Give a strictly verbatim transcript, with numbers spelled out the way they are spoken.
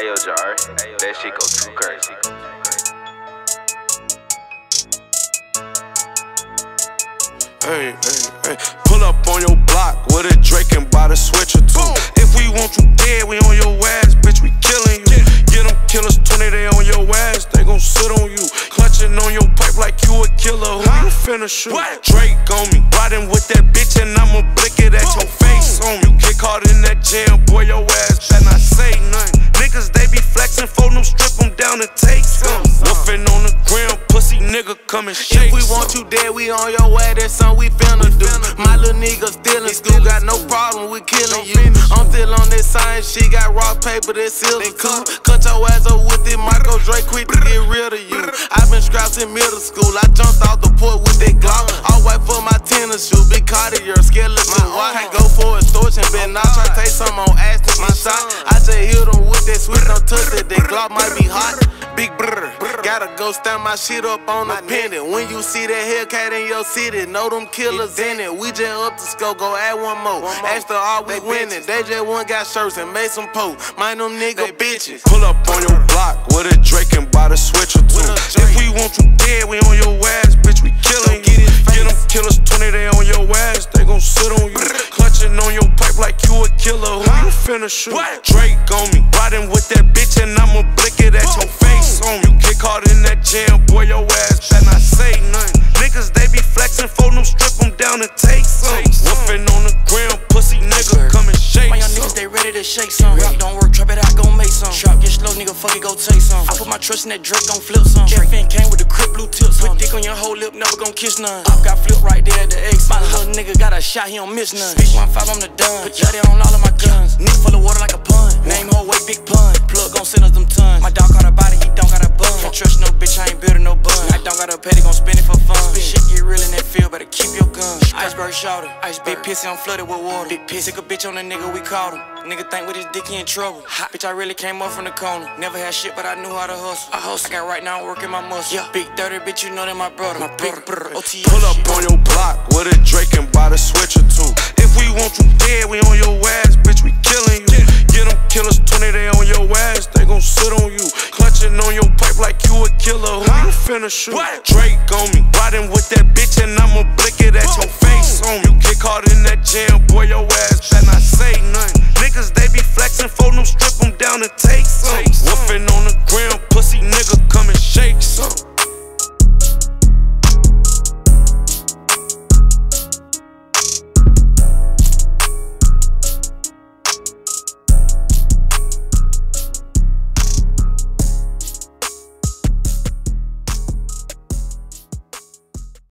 Ayo, Jar, that shit go too crazy. Hey, hey, hey. Pull up on your block with a Drake and buy the switch or two. If we want you dead, we on your ass, bitch, we killing you. Get them killers twenty, they on your ass, they gon' sit on you. Clutching on your pipe like you a killer. Who you finna shoot? Drake on me, riding with that bitch and I'ma blick it at your face on me. You get caught in that jam, boy, your ass better not say nothing. Niggas, they be flexing, fold them, strip them down and take some. Woofing on the ground, pussy nigga, come and shake. If we want you dead, we on your way, that's something we finna do. My little nigga still in school, got no problem with killing you. I'm still on that science shit, got rock paper, that seals the cool. Cut your ass up with it, Michael Drake, quick to get rid of you. I been scrapped in middle school, I jumped off the port with that Glock. All white for my tennis shoe, big Cartier, skeleton. Why can't go for extortion, bet not try to take some on ass to my shot. I just hit them with that sweet, don't touch it, that Glock might be hot. Big brr, gotta go stand my shit up on the pendant. When you see that Hellcat in your city, know them killers in it. We just up to scope, go add one more. After all we winning, they just one got shirts and made some posts. Mind them nigga bitches. Pull up on your block with a Drake and buy the switch or two. If we want you dead, we on your ass, bitch, we killing you. Get them killers twenty, they on your ass, they gon' sit on you. Clutching on your pipe like you a killer. Who you finna shoot? Drake on me, riding with that bitch and I'ma blick it at your face on you. Get caught in that jam, boy, your ass better not say nothing. Niggas, they be flexing, fold them, strip them down and take some. Woofing on the ground, pussy nigga, come and shake. My young niggas, they ready to shake some. Rap don't work, trap it out, gon' make some. Trap get slow, nigga, fuck it, go take some. I put my trust in that Drake, gon' flip some. F N came with the crib, blue tips. Put dick on your whole lip, never gon' kiss none. I got flip right there at the X. My little nigga got a shot, he don't miss none. Speak one five, I'm the done. Put Juddy on all of my guns. Nigga full of water like a pun. Name whole way, big pun. Plug gon' send us them tons. My dog got a body, he don't got a bun. Can't trust no bitch, I ain't building no bun. I don't got a pay, they gon' spend it for fun. Shit get real in that field, better keep your gun. Iceberg shouter, ice big pissy, I'm flooded with water. Big piss, sick a bitch on the nigga, we caught him. Nigga think with his dick he in trouble. Hot bitch, I really came up from the corner. Never had shit, but I knew how to hustle. I hustle. I got right now, I'm working my muscle. Yeah. Big dirty bitch, you know that my brother. My brother. O T Pull up on your block with a Drake and buy the switch or two. If we want you dead, we on your ass, bitch, we killing you. Get them killers twenty, they on your ass, they gon' sit on you. Clutching on your pipe like you a killer. Who you finna shoot? Drake on me, riding with that bitch and I'ma blick it at your face on you. Get caught in that jam, boy, your ass better not say nothing. Niggas, they be flexing, fold them, strip them down and take some. Woofing on the ground, pussy nigga, come and shake some.